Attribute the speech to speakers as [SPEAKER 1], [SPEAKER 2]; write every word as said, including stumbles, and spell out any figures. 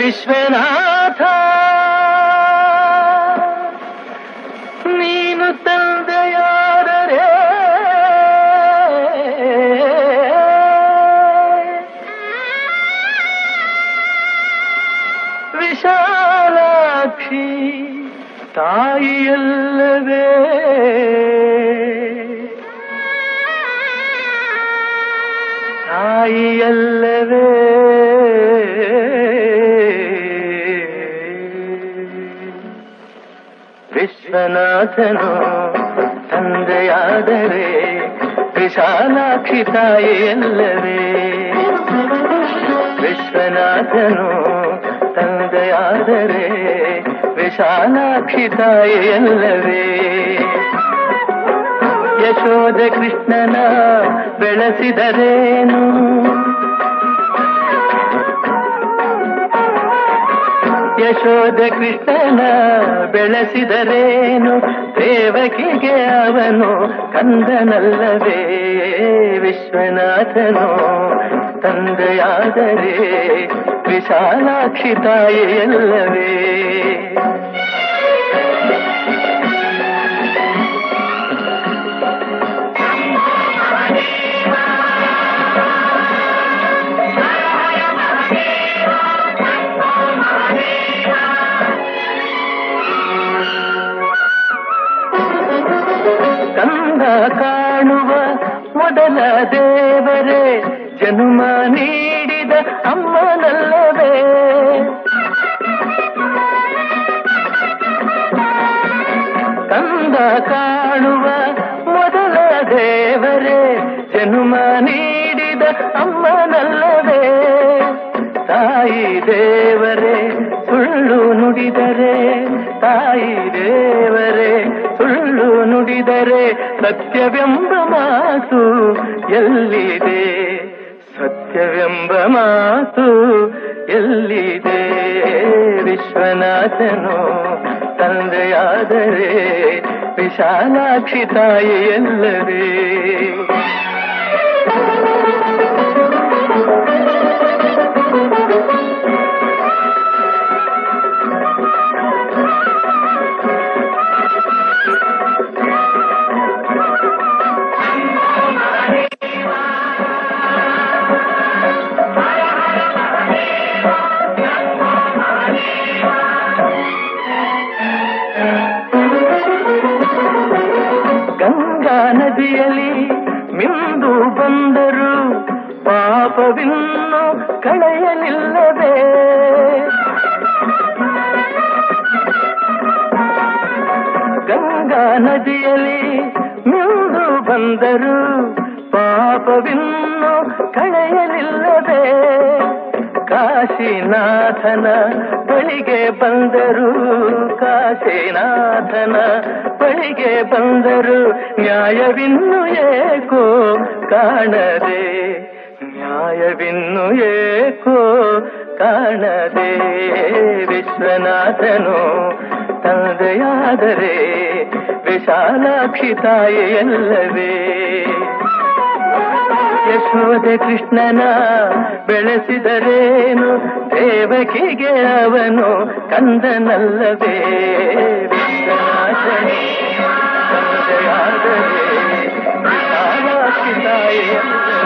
[SPEAKER 1] ವಿಶ್ವನಾಥ ನೀನು ತಂದೆಯಾದರೆ ವಿಶಾಲಾಕ್ಷಿ ತಾಯಿಯಲ್ಲವೇ ತಾಯಿಯಲ್ಲವೇ ವಿಶ್ವನಾಥನು ತಂದೆಯಾದರೆ ವಿಶಾಲಾಕ್ಷಿ ತಾಯಿಯಲ್ಲವೇ ವಿಶ್ವನಾಥನು ತಂದೆಯಾದರೆ ವಿಶಾಲಾಕ್ಷಿ ತಾಯಿಯಲ್ಲವೇ ಯಶೋಧ ಕೃಷ್ಣನ ಬೆಳೆಸಿದರೇನು ಯಶೋಧ ಕೃಷ್ಣನ ಬೆಳೆಸಿದರೇನು ದೇವಕಿಗೆ ಅವನು ಕಂದನಲ್ಲವೇ ವಿಶ್ವನಾಥನು ತಂದೆಯಾದರೆ ವಿಶಾಲಾಕ್ಷಿ ತಾಯಿಯಲ್ಲವೇ ಕಂದ ಕಾಣುವ ಮೊದಲ ದೇವರೇ ಜನ್ಮ ನೀಡಿದ ಅಮ್ಮನಲ್ಲವೇ ಕಂದ ಕಾಣುವ ಮೊದಲ ದೇವರೇ ಜನ್ಮ ನೀಡಿದ ಅಮ್ಮನಲ್ಲವೇ ತಾಯಿ ದೇವರೇ ಸುಳ್ಳು ನುಡಿದರೆ ತಾಯಿ ದೇವರೇ ಸುಳ್ಳು ನುಡಿದರೆ ಸತ್ಯವೆಂಬ ಮಾತು ಎಲ್ಲಿದೆ ಸತ್ಯವೆಂಬ ಮಾತು ಎಲ್ಲಿದೆ ವಿಶ್ವನಾಥನು ತಂದೆಯಾದರೆ ವಿಶಾಲಾಕ್ಷಿ ತಾಯಿಯಲ್ಲವೇ ಗಂಗಾ ನದಿಯಲ್ಲಿ ಮಿಂದು ಬಂದರು ಪಾಪವಿನ್ನು ಕಳೆಯಲಿಲ್ಲವೇ ಗಂಗಾ ನದಿಯಲ್ಲಿ ಮಿಂದು ಬಂದರು ಪಾಪವಿನ್ನು ಕಳೆಯಲಿಲ್ಲವೇ ಕಾಶಿನಾಥನ ಬಳಿಗೆ ಬಂದರು ಕಾಶಿನಾಥನ ಬಳಿಗೆ ಬಂದರು ನ್ಯಾಯವಿನ್ನು ಏಕೋ ಕಾಣದೆ ನ್ಯಾಯವಿನ್ನು ಏಕೋ ಕಾಣದೆ ವಿಶ್ವನಾಥನು ತಂದೆಯಾದರೆ ವಿಶಾಲಾಕ್ಷಿ ತಾಯಿಯಲ್ಲವೇ ಯಶೋಧ ಕೃಷ್ಣನ ಬೆಳೆಸಿದರೇನು ದೇವಕಿಗೆ ಅವನು ಕಂದನಲ್ಲವೇ ವಿಶ್ವನಾಥನು ತಂದೆಯಾದರೆ ವಿಶಾಲಾಕ್ಷಿ ತಾಯಿಯಲ್ಲವೇ